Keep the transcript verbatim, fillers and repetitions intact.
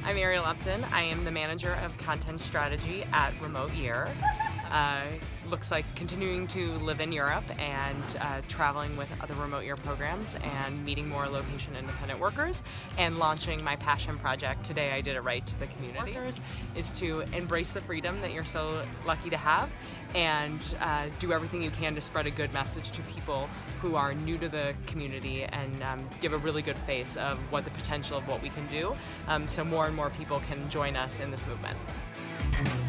I'm Ariel Upton. I am the manager of content strategy at Remote Year. Uh, looks like continuing to live in Europe and uh, traveling with other Remote Year programs and meeting more location independent workers and launching my passion project, Today I Did It Right, to the community, is to embrace the freedom that you're so lucky to have and uh, do everything you can to spread a good message to people who are new to the community and um, give a really good face of what the potential of what we can do, um, so more and more people can join us in this movement.